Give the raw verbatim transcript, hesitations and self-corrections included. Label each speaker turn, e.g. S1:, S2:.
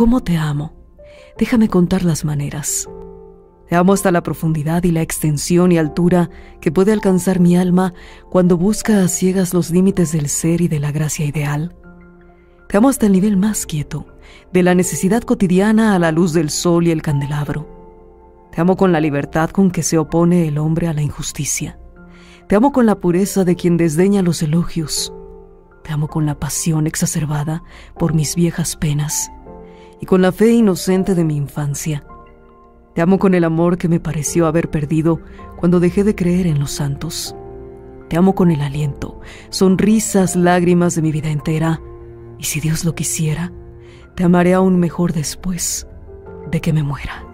S1: cómo te amo. Déjame contar las maneras. Te amo hasta la profundidad y la extensión y altura que puede alcanzar mi alma cuando busca a ciegas los límites del ser y de la gracia ideal. Te amo hasta el nivel más quieto, de la necesidad cotidiana a la luz del sol y el candelabro. Te amo con la libertad con que se opone el hombre a la injusticia. Te amo con la pureza de quien desdeña los elogios. Te amo con la pasión exacerbada por mis viejas penas y con la fe inocente de mi infancia. Te amo con el amor que me pareció haber perdido cuando dejé de creer en los santos. Te amo con el aliento, sonrisas, lágrimas de mi vida entera. Y si Dios lo quisiera, te amaré aún mejor después de que me muera.